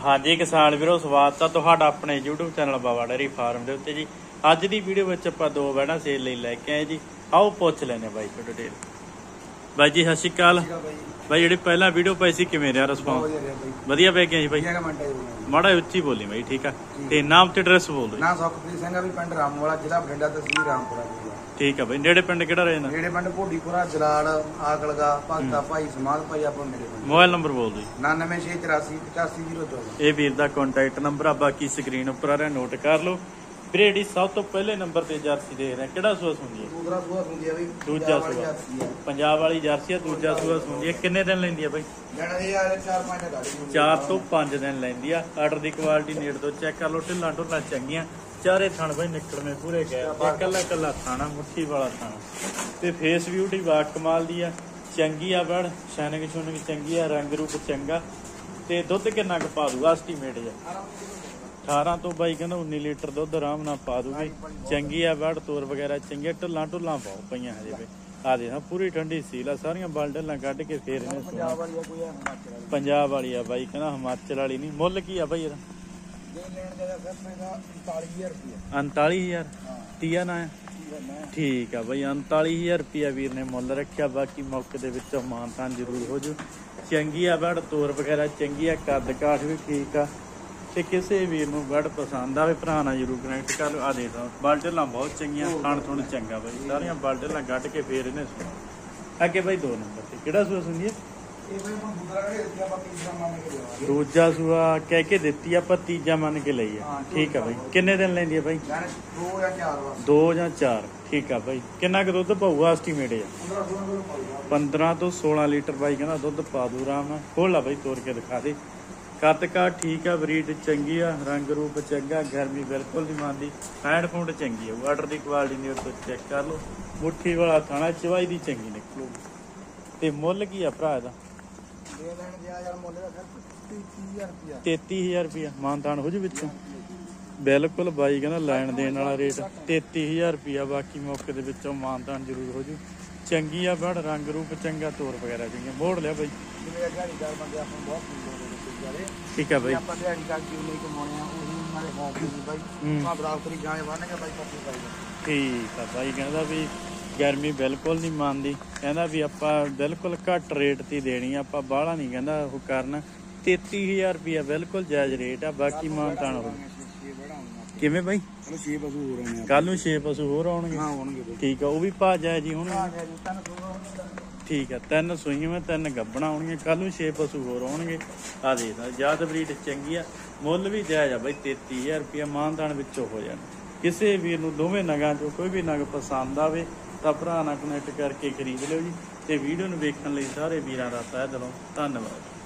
ਹਾਂਜੀ ਕਿਸਾਨ ਵੀਰੋ, ਸਵਾਗਤ ਆ ਤੁਹਾਡਾ ਆਪਣੇ YouTube channel Bawa Dairy Farm ਦੇ ਉੱਤੇ ਜੀ। ਅੱਜ ਦੀ ਵੀਡੀਓ ਵਿੱਚ ਆਪਾਂ ਦੋ ਵੈੜਾਂ ਸੇਲ ਲਈ ਲੈ ਕੇ ਆਏ ਜੀ। ਆਓ ਪੁੱਛ ਲੈਨੇ ਬਾਈ ਤੋਂ ਡਿਟੇਲ। ਬਾਈ ਜੀ ਸਤਿ ਸ਼੍ਰੀ ਅਕਾਲ। ਬਾਈ ਜਿਹੜੀ ਪਹਿਲਾਂ ਵੀਡੀਓ ਪਾਈ ਸੀ ਕਿਵੇਂ ਰਿਹਾ ਰਿਸਪੌਂਸ? ਵਧੀਆ ਪੈ ਗਿਆ ਜੀ ਬਾਈ? ਮਾੜਾ ਉੱਚੀ ਬੋਲੀ ਬਾਈ, ਠੀਕ ਆ। ਤੇ ਨਾਮ ਤੇ ਐਡਰੈਸ ਬੋਲ ਦਿਓ। ਨਾਮ ਸੁਖਪ੍ਰੀਤ ਸਿੰਘ ਆ, ਵੀ ਪਿੰਡ ਰਾਮਵਾਲਾ, ਜ਼ਿਲ੍ਹਾ ਬਠਿੰਡਾ, ਤਹਿਸੀਲ ਰਾਮਪੁਰਾ। ਠੀਕ ਆ ਬਾਈ। ਨੇੜੇ ਪਿੰਡ ਕਿਹੜਾ ਰਹਿੰਦਾ? ਨੇੜੇ ਪਿੰਡ ਭੋਡੀਪੁਰਾ, ਜਲਾਲ, ਆਕਲਗਾ, ਭਗਤਾ ਭਾਈ, ਸਮਾਧ ਭਾਈ, ਆਪਾਂ ਨੇੜੇ ਪਿੰਡ। ਮੋਬਾਈਲ ਨੰਬਰ ਬੋਲ ਦਿਓ। 9968885014। ਇਹ ਵੀਰ ਦਾ ਕੰਟੈਕਟ ਨੰਬਰ ਆ, ਬਾਕੀ ਸਕਰੀਨ ਉੱਪਰ ਆ ਰਿਹਾ, ਨੋਟ ਕਰ ਲਓ। ਵੀਰੇ ਜਿਹੜੀ ਸਭ ਤੋਂ ਪਹਿਲੇ ਨੰਬਰ ਤੇ ਜਰਸੀ ਦੇ ਰਹੇ ਕਿਹੜਾ ਸੂਆ ਸੁਣਦੀ ਹੈ? ਦੂਸਰਾ ਸੂਆ ਸੁਣਦੀ ਆ ਬਈ। ਦੂਜਾ ਸੂਆ ਪੰਜਾਬ ਵਾਲੀ ਜਰਸੀ ਆ, ਦੂਜਾ ਸੂਆ ਸੁਣਦੀ ਹੈ। ਕਿੰਨੇ ਦਿਨ ਲੈਂਦੀ ਆ ਬਾਈ? ਲੈਣਾ ਇਹ ਆ 4-5 ਦਿਨ। 4 ਤੋਂ 5 ਦਿਨ ਲੈਂਦੀ ਆ। ਆਰਡਰ ਦੀ ਕੁਆਲਿਟੀ ਨੇੜ ਤੋਂ ਚੈੱਕ ਕਰ ਲਓ। ਢਿੱਲਾਂ ਢੁੱਲਾਂ ਚੰਗੀਆਂ, ਚਾਰੇ ਥਣ ਬਾਈ ਨਿਕਲਵੇਂ ਪੂਰੇ ਗਏ। ਇਕੱਲਾ ਇਕੱਲਾ ਥਾਣਾ, ਮੁੱਠੀ ਵਾਲਾ ਥਾਣਾ ਤੇ ਫੇਸ ਬਿਊਟੀ ਬਾ ਕਮਾਲ ਦੀ ਆ। ਚੰਗੀ ਆ ਬੜ, ਸ਼ਾਨਿੰਗ ਸ਼ੁਨਿੰਗ ਚੰਗੀ ਆ, ਰੰਗ ਰੂਪ ਚੰਗਾ। ਤੇ ਦੁੱਧ ਕਿੰਨਾ ਕੁ ਪਾ ਦੂਗਾ ਐਸਟੀਮੇਟ ਜਾ? 18 ਤੋਂ ਬਾਈ ਕਹਿੰਦਾ 19 ਲੀਟਰ ਦੁੱਧ ਆਰਾਮ ਨਾਲ ਪਾ ਦੂਗੀ। ਚੰਗੀ ਆ ਬੜ, ਤੋਰ ਵਗੈਰਾ ਚੰਗੀਆਂ, ਢਿੱਲਾਂ ਢੁੱਲਾਂ ਪਾਓ ਪਈਆਂ ਹਜੇ ਬਈ। ਆ ਦੇ ਨਾ ਪੂਰੀ ਠੰਡੀ ਸੀਲ ਆ, ਸਾਰੀਆਂ ਬਲ ਢਿੱਲਾਂ ਕੱਢ ਕੇ ਫੇਰ ਇਹਨੇ ਪੰਜਾਬ ਵਾਲੀ ਆ ਬਾਈ ਕਹਿੰਦਾ, ਹਿਮਾਚਲ ਵਾਲੀ ਨਹੀਂ। ਮੁੱਲ ਕੀ ਆ ਬਾਈ ਇਹਦਾ? 39000 ਤੀਆ ਨਾ? ਠੀਕ ਆ ਬਾਈ, 39000 ਰੁਪਿਆ ਵੀਰ ਨੇ ਮੁੱਲ ਰੱਖਿਆ। ਬਾਕੀ ਮੌਕੇ ਦੇ ਵਿੱਚੋਂ ਮਾਨਤਾਨ ਜ਼ਰੂਰ ਹੋ ਜੂ। ਚੰਗੀ ਆ ਬੜ, ਤੋਰ ਵਗੈਰਾ ਚੰਗੀ ਆ, ਕੱਦ ਕਾਠ ਵੀ ਠੀਕ ਆ। ਤੇ ਕਿਸੇ ਵੀਰ ਨੂੰ ਬੜ ਪਸੰਦ ਆਵੇ ਭਰਾ ਨਾਲ ਜ਼ਰੂਰ ਕਨੈਕਟ ਕਰ ਲਓ। ਆ ਦੇ ਦੋ ਬਲ ਢਿੱਲਾਂ ਬਹੁਤ ਚੰਗੀਆਂ, ਖਾਣ ਥੋੜਾ ਚੰਗਾ ਬਾਈ। ਸਾਰੀਆਂ ਬਲ ਢਿੱਲਾਂ ਕੱਢ ਕੇ ਫੇਰ ਇਹਨੇ ਸੁਣਾ। ਅੱਗੇ ਬਾਈ 2 ਨੰਬਰ ਤੇ ਕਿਹੜਾ ਸੂਆ ਸੁਣਦੀ ਹੈ? ਦੂਜਾ ਸੂਆ ਕਹਿ ਕੇ ਦਿੱਤੀ, ਆਪਾਂ ਤੀਜਾ ਮੰਨ ਕੇ ਲਈ ਆ। ਠੀਕ ਆ ਬਾਈ। ਕਿੰਨੇ ਦਿਨ ਲੈਂਦੀ ਆ ਬਾਈ? 2 ਜਾਂ 4। ਠੀਕ ਆ ਬਾਈ। ਕਿੰਨਾ ਕੁ ਦੁੱਧ ਪਾਊਗਾ ਐਸਟੀਮੇਟ ਆ? 15 ਤੋਂ 16 ਲੀਟਰ ਬਾਈ ਕਹਿੰਦਾ ਦੁੱਧ ਪਾ ਦੂ ਆਰਾਮ ਨਾਲ। ਖੋਲ ਲਾ ਬਾਈ, ਤੋੜ ਕੇ ਦਿਖਾ ਦੇ। ਕੱਦ ਕਾਠ ਠੀਕ ਆ, ਬਰੀਡ ਚੰਗੀ ਆ, ਰੰਗ ਰੂਪ ਚੰਗਾ, ਗਰਮੀ ਬਿਲਕੁਲ ਨਹੀਂ ਮੰਨਦੀ, ਹੈਂਡ ਫੂਡ ਚੰਗੀ ਆ। ਆਰਡਰ ਦੀ ਕੁਆਲਿਟੀ ਨੇ ਉੱਤੇ ਚੈੱਕ ਕਰ ਲਓ। ਮੁੱਠੀ ਵਾਲਾ ਖਾਣਾ, ਚਵਾਈ ਦੀ ਚੰਗੀ ਨਿਕਲੂਗੀ। ਤੇ ਮੁੱਲ ਕੀ ਆ ਭਰਾ ਇਹਦਾ? 33000 ਰੁਪਇਆ। ਮਾਨਤਾਨ ਹੋ ਜੂ ਵਿੱਚੋਂ? ਬਿਲਕੁਲ ਬਾਈ ਕਹਿੰਦਾ ਲੈਣ ਦੇਣ ਵਾਲਾ ਰੇਟ 33000 ਰੁਪਇਆ। ਬਾਕੀ ਮੌਕੇ ਦੇ ਵਿੱਚੋਂ ਮਾਨਤਾਨ ਜ਼ਰੂਰ ਹੋ ਜੂ। ਚੰਗੀ ਆ ਬੜ, ਰੰਗ ਰੂਪ ਚੰਗਾ, ਤੋਰ ਵਗੈਰਾ ਚੰਗੀਆਂ। ਮੋੜ ਲਿਆ ਬਾਈ। ਠੀਕ ਆ ਬਾਈ। ਠੀਕ ਆ ਬਾਈ ਕਹਿੰਦਾ ਵੀ ਗਰਮੀ ਬਿਲਕੁਲ ਨਹੀਂ ਮੰਨਦੀ, ਕਹਿੰਦਾ ਵੀ ਆਪਾਂ ਬਿਲਕੁਲ ਘੱਟ ਰੇਟ ਤੇ ਦੇਣੀ ਆ, ਆਪਾਂ ਬਾਹਲਾ ਨਹੀਂ ਕਹਿੰਦਾ ਉਹ ਕਰਨਾ। 33000 ਰੁਪਇਆ ਬਿਲਕੁਲ ਜਾਇਜ਼ ਰੇਟ ਆ। ਬਾਕੀ ਮਾਨਤਾਨ ਹੋ। ਕਿਵੇਂ ਬਾਈ? ਕੱਲ ਨੂੰ 6 ਪਸ਼ੂ ਹੋਰ ਆਉਣਗੇ? ਠੀਕ ਆ, ਉਹ ਵੀ ਭਾ ਜਾਇਜ਼ ਜੀ ਹੋਣਗੇ? ਠੀਕ ਆ, 3 ਸੂਈਆਂ, 3 ਗੱਭਣਾ ਆਉਣਗੀਆਂ। ਕੱਲ ਨੂੰ 6 ਪਸ਼ੂ ਹੋਰ ਆਉਣਗੇ। ਆ ਦੇਖਦਾ ਜ਼ਿਆਦਾ ਬਰੀਡ ਚੰਗੀ ਆ। ਮੁੱਲ ਵੀ ਜਾਇਜ਼ ਆ ਬਾਈ, 33000 ਰੁਪਇਆ। ਮਾਨਤਾਨ ਵਿੱਚੋਂ ਹੋ ਜਾਣਾ। ਕਿਸੇ ਵੀਰ ਨੂੰ ਦੋਵੇਂ ਨਗਾਂ ਚੋਂ ਕੋਈ ਵੀ ਨਗ ਪਸੰਦ ਆਵੇ ਤਾਂ ਭਰਾ ਨਾਲ ਕਨੈਕਟ ਕਰਕੇ ਖਰੀਦ ਲਿਓ ਜੀ। ਤੇ ਵੀਡੀਓ ਨੂੰ ਵੇਖਣ ਲਈ ਸਾਰੇ ਵੀਰਾਂ ਦਾ ਤਹਿ ਦਿਲੋਂ ਧੰਨਵਾਦ।